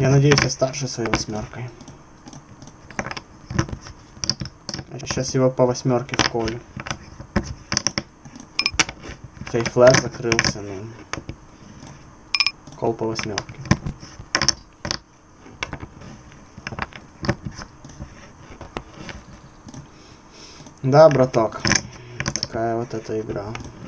Я надеюсь, я старше своей 8. Сейчас его по 8 вколю. Хотя и флэш закрылся, но... Кол по 8. Да, браток. Такая вот эта игра.